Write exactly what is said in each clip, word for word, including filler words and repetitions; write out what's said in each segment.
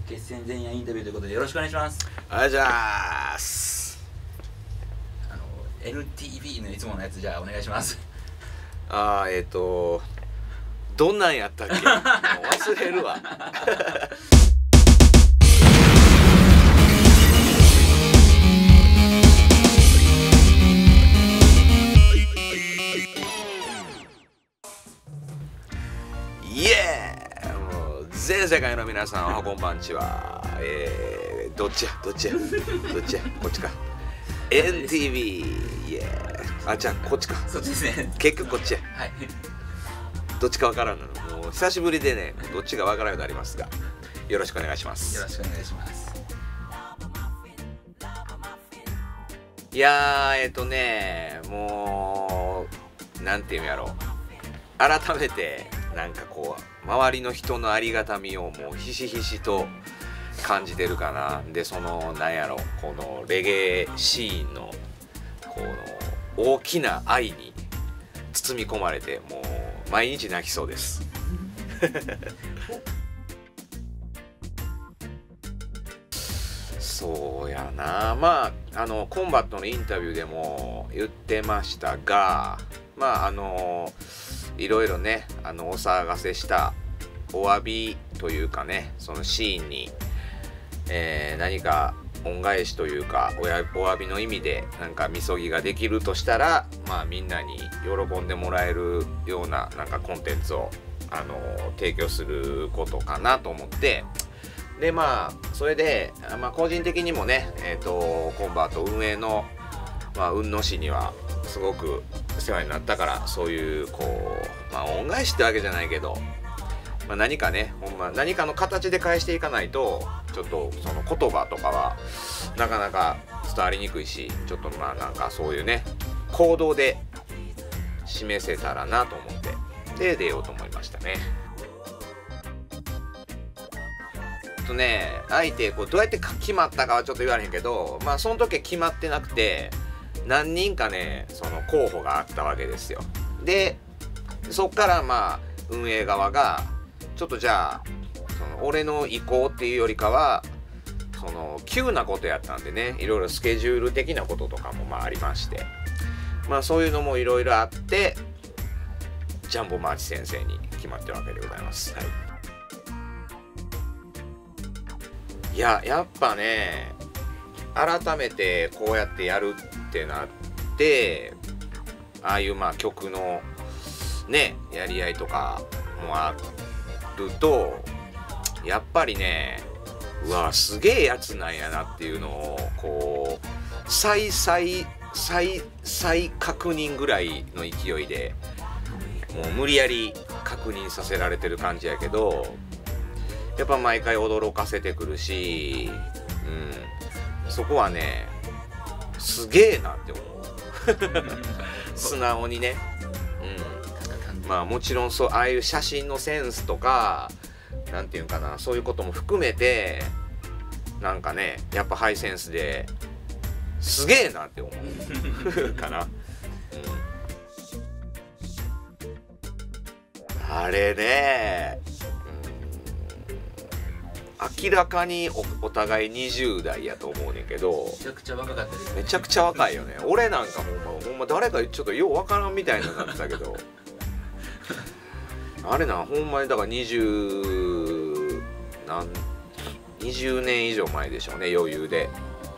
決戦前夜インタビューということでよろしくお願いします。 ありがとうございます。 あの エヌティービー のいつものやつじゃあお願いします。 あーえっ、ー、とどんなんやったっけもう忘れるわイエーイ、もう全世界の皆さんおはこんばんちは。えー、どっちやどっちやどっちやこっちか エヌティービー イエーイ。あ、じゃあこっちか。 そっちですね。 結局こっちや。 はい。 どっちかわからんの。もう久しぶりでね、どっちがわからんようになりますが、よろしくお願いします。 よろしくお願いします。 いやー、えっとね、もうなんていうんやろう。改めてなんかこう周りの人のありがたみをもうひしひしと感じてるかな。で、そのなんやろ、このレゲエシーンのこの大きな愛に包み込まれて、もう毎日泣きそうですそうやな。まああのコンバットのインタビューでも言ってましたが、まああのいろいろね、あのお騒がせしたお詫びというかね、そのシーンに、えー、何か恩返しというかおやお詫びの意味でなんかみそぎができるとしたら、まあみんなに喜んでもらえるようななんかコンテンツをあの提供することかなと思って、でまあそれで、まあ、個人的にもね、えーとコンバート運営の、まあ、雲野市にはすごく世話になったから、そういうこう、まあ、恩返しってわけじゃないけど、まあ、何かね、ほんま何かの形で返していかないとちょっとその言葉とかはなかなか伝わりにくいし、ちょっとまあなんかそういうね行動で示せたらなと思ってで出ようと思いましたね。とね、相手こうどうやって決まったかはちょっと言われへんけど、まあその時は決まってなくて何人かねその候補があったわけですよ。でそっからまあ運営側がちょっとじゃあその俺の意向っていうよりかはその急なことやったんでね、いろいろスケジュール的なこととかもまあありまして、まあそういうのもいろいろあってジャンボマーチ先生に決まってるわけでございます。はい、いややっぱね改めてこうやってやるってなって、ああいうまあ曲のねやり合いとかもあるとやっぱりね、うわすげえやつなんやなっていうのをこう再再再再確認ぐらいの勢いでもう無理やり確認させられてる感じやけど、やっぱ毎回驚かせてくるし、うん、そこはねすげえなって思う素直にね、うん、まあもちろんそうああいう写真のセンスとかなんていうかな、そういうことも含めてなんかねやっぱハイセンスですげえなって思うかな、うん、あれね、明らかに お, お互いにじゅう代やと思うねんけど、 めちゃくちゃ若かったですね。 めちゃくちゃ若いよね。俺なんかもうほんま誰かちょっとようわからんみたいになってたけどあれなほんまにだからにじゅうなんにじゅうねん以上前でしょうね、余裕で。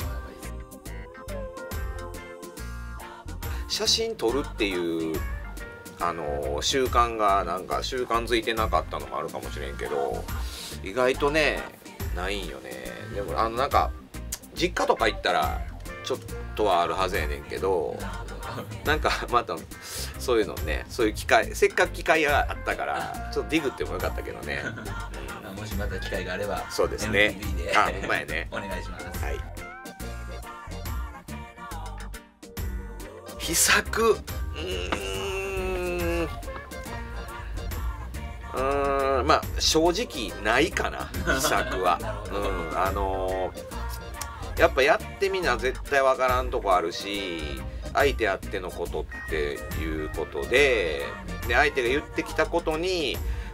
写真撮るっていうあの習慣がなんか習慣づいてなかったのもあるかもしれんけど、意外とねないんよね。でもあのなんか実家とか行ったらちょっとはあるはずやねんけど、なんかまたそういうのね、そういう機会せっかく機会があったからちょっとディグってもよかったけどね、 うん、もしまた機会があればそうですねエヌティービー であほんまやねお願いします。 はい、秘策うーんうーんまあ正直ないかな秘策はうんあのー、やっぱやってみな絶対わからんとこあるし、相手あってのことっていうことで、で相手が言ってきたことに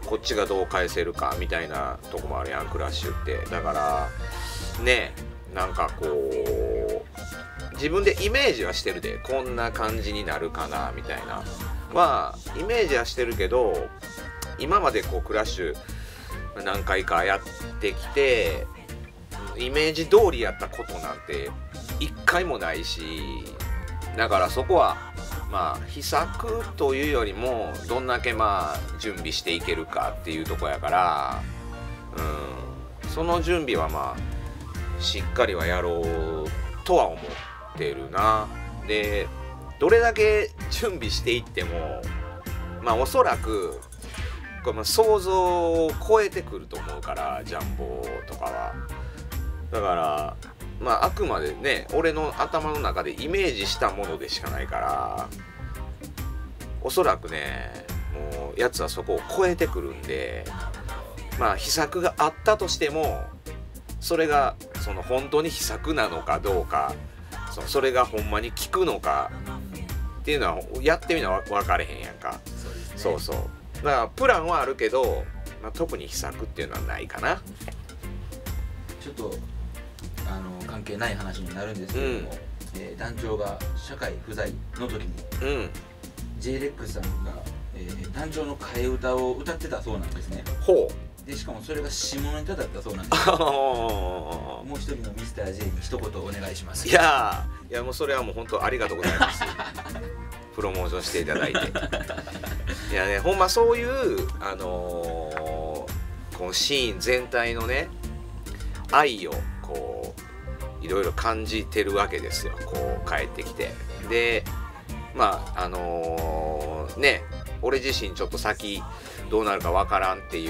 こっちがどう返せるかみたいなとこもあるやんクラッシュって。だからねなんかこう自分でイメージはしてるでこんな感じになるかなみたいなまあイメージはしてるけど今までこうクラッシュ何回かやってきてイメージ通りやったことなんて一回もないしだからそこはまあ秘策というよりもどんだけまあ準備していけるかっていうとこやからうんその準備はまあしっかりはやろうとは思ってるな。でどれだけ準備していってもまあおそらくこれ想像を超えてくると思うからジャンボとかはだからまああくまでね俺の頭の中でイメージしたものでしかないからおそらくねもうやつはそこを超えてくるんでまあ秘策があったとしてもそれがその本当に秘策なのかどうか そ, それがほんまに効くのかっていうのはやってみな分かれへんやんか。そうですね、そうそうだからプランはあるけど、まあ、特に秘策っていうのはないかな。 ちょっとあの関係ない話になるんですけれども、うんえー、団長が社会不在の時に、うん、ジェイレックス さんが、えー、団長の替え歌を歌ってたそうなんですね。 ほうでしかもそれが下ネタだったそうなんですもう一人のミスター J に一言お願いします。 いやいやもうそれはもう本当ありがとうございますプロモーションしていただいていやねほんまそういうあのー、このシーン全体のね愛をこういろいろ感じてるわけですよこう帰ってきて。でまああのー、ね俺自身ちょっと先どうなるかわからんっていう、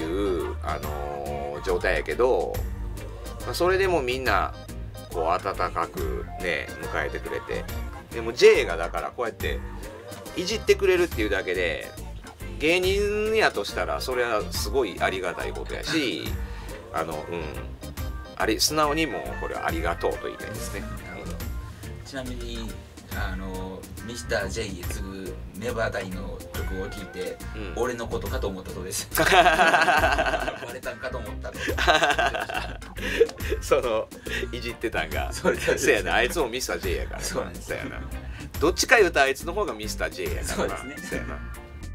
あのー、状態やけど、まあ、それでもみんなこう温かくね迎えてくれてでも J がだからこうやっていじってくれるっていうだけで芸人やとしたらそれはすごいありがたいことやしあのうんあれ素直にもこれはありがとうと言いたいですね。 なるほど。ちなみにあのミスター J へ次ぐネバーダイの曲を聴いて、うん、俺のことかと思ったそうですバレたんかと思ったとそのいじってたんがそうやなあいつもミスター J やからそうなんですよなどっちか言うとあいつの方がミスター J やからなそうですねそうやな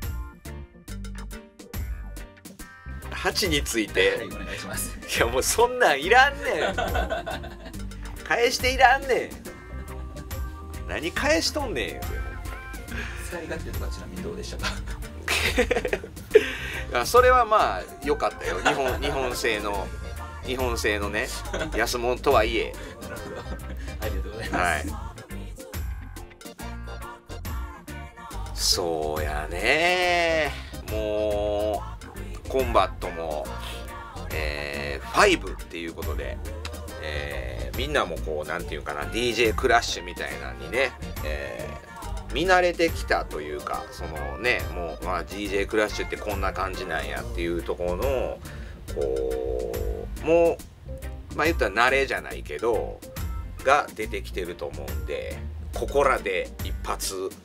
はちについて、 はい、お願いします。 いやもうそんなんいらんねん返していらんねん何返しとんねんよ使い勝手とかちなみにどうでしたかそれはまあ良かったよ日本日本製の日本製のね安物とはいえなるほどありがとうございます、はい、 そうやねもうコンバットも、えー、ごっていうことで、えー、みんなもこうなんていうかな ディージェー クラッシュみたいなのにね、えー、見慣れてきたというかそのねもう、まあ、ディージェー クラッシュってこんな感じなんやっていうところのこうもうまあ言ったら慣れじゃないけどが出てきてると思うんでここらで一発、うん、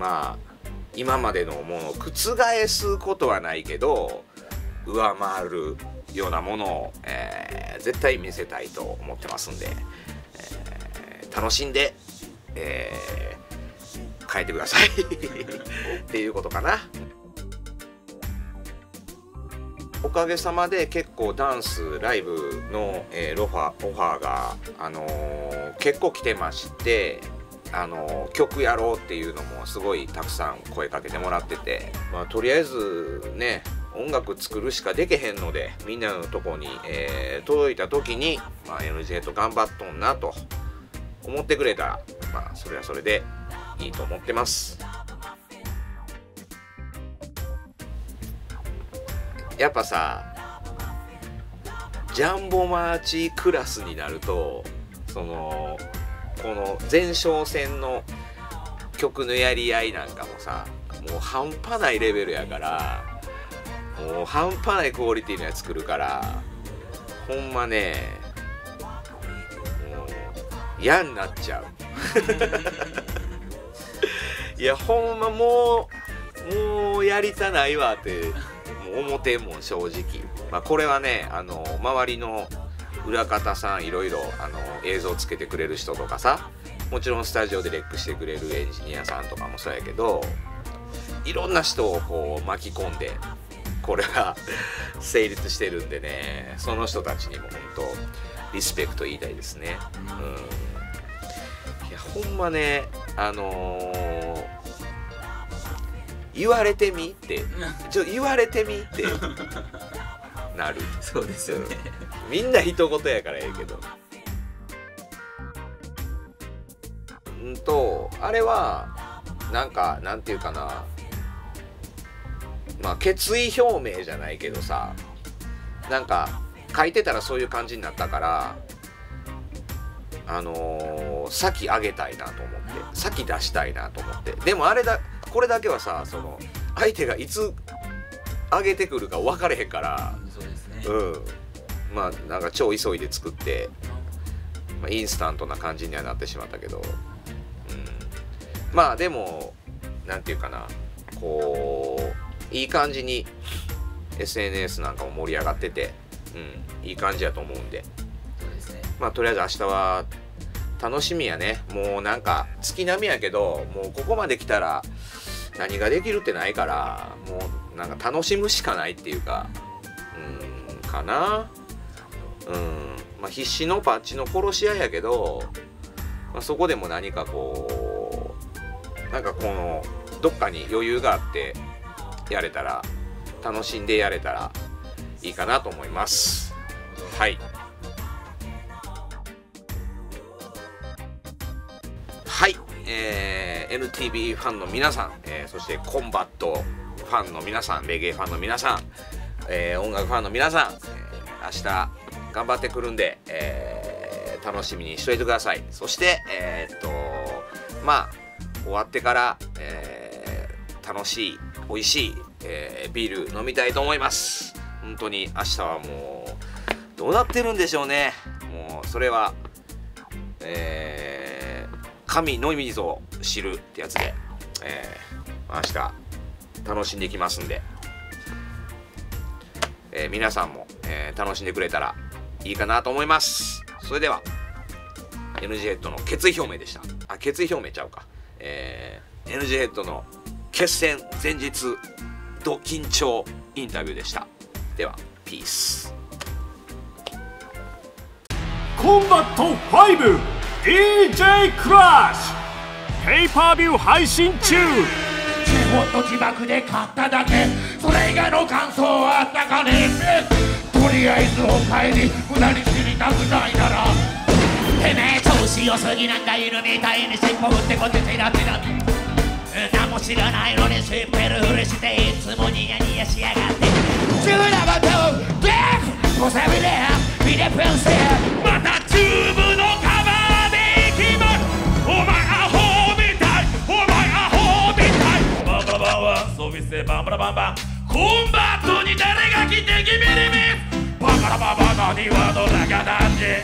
まあ今までのものを覆すことはないけど上回るようなものを、えー、絶対見せたいと思ってますんで、えー、楽しんで、えー、帰ってくださいっていうことかな。おかげさまで結構ダンスライブの、えー、ロファオファーが、あのー、結構来てまして、あのー、曲やろうっていうのもすごいたくさん声かけてもらってて、まあ、とりあえずね音楽作るしかできへんのでみんなのとこに、えー、届いた時に、まあ、エヌジェー と頑張っとんなと思ってくれたら、まあ、それはそれでいいと思ってます。やっぱさジャンボマーチクラスになるとそのこの前哨戦の曲のやり合いなんかもさもう半端ないレベルやからもう半端ないクオリティのやつ作るからほんまねもう嫌になっちゃういやほんまもうもうやりたないわっても表も正直、まあ、これはねあの周りの裏方さんいろいろあの映像つけてくれる人とかさ、もちろんスタジオでレックしてくれるエンジニアさんとかもそうやけど、いろんな人をこう巻き込んでこれが成立してるんでね、その人たちにも本当リスペクト言いたいですね。うん、いやほんまねあのー、言われてみってちょ言われてみってなる。 そうですよね、 うん、みんな一言やからええけど、うんとあれはなんかなんていうかな、まあ決意表明じゃないけどさ、なんか書いてたらそういう感じになったから、あのー、先上げたいなと思って、先出したいなと思って。でもあれだこれだけはさ、その相手がいつ上げてくるか分かれへんから、 そうですね、 うん、まあなんか超急いで作って、まあ、インスタントな感じにはなってしまったけど、うん、まあでもなんていうかな、こういい感じに エスエヌエス なんかも盛り上がってて、うん、いい感じやと思うんで、 そうですね、まあとりあえず明日は楽しみやね。もうなんか月並みやけど、もうここまで来たら何ができるってないから、もうなんか楽しむしかないっていうか、うんかな。うん、まあ必死のパッチの殺し屋やけど、まあ、そこでも何かこうなんかこのどっかに余裕があってやれたら、楽しんでやれたらいいかなと思います。はい。はい、えー、エヌティービー ファンの皆さん、えー、そしてコンバットファンの皆さん、レゲエファンの皆さん、えー、音楽ファンの皆さん、えー、明日頑張ってくるんで、えー、楽しみにしといてください。そしてえー、っとまあ終わってから、えー、楽しい美味しい、えー、ビール飲みたいと思います。本当に明日はもうどうなってるんでしょうね。もうそれはえー神のみぞ知るってやつで、えー、明日楽しんでいきますんで、えー、皆さんも、えー、楽しんでくれたらいいかなと思います。それでは エヌジー ヘッドの決意表明でした。あ、決意表明ちゃうか、えー、エヌジー ヘッドの決戦前日ド緊張インタビューでした。ではピース。 コンバットファイブディージェー クラッシュペーパービュー配信中。 チェホット自爆で買っただけ、それ以外の感想はあったかね。とりあえずお帰り、無駄に知りたくないなら。てめえ調子良すぎなんだ、犬みたいに尻尾振ってこっててらってら何も知らないのに知ってるふりしていつもニヤニヤしやがって。自分のことをデッおさびで見れプンセまたチューブのカバーでいきます。お前アホみたい、お前アホみたい。バンバラバンは装備してバンバラバンバン、コンバットに誰が来て君に見バンバラバンバンのにはどらがなんで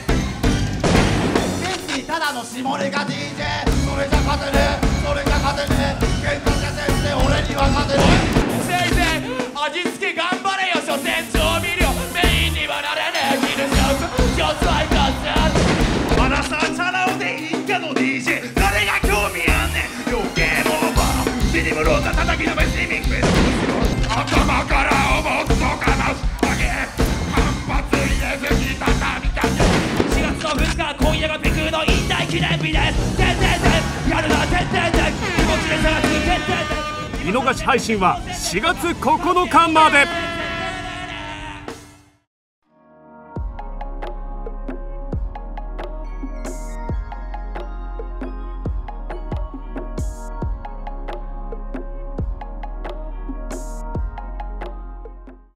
ただの下ネタ ディージェー、 それじゃ勝てねえ、それじゃ勝てねえ、喧嘩先生俺には勝てねえ。先生味付け頑張れよ、所詮調味料メインにはなれねえ。キルショック上手はいかんせん。まださチャラ男でいいかの ディージェー、 誰が興味あんねん。余計もんばビリムロータ叩きのめしミックス頭から思っとかなすだけ反発入れずに畳みたけ。しがつのふつか今夜がピクの引退記念日です。てんてんてんやるなてんてんてん、気持ちで探すてんてんてん。 見逃し配信はしがつここのかまで。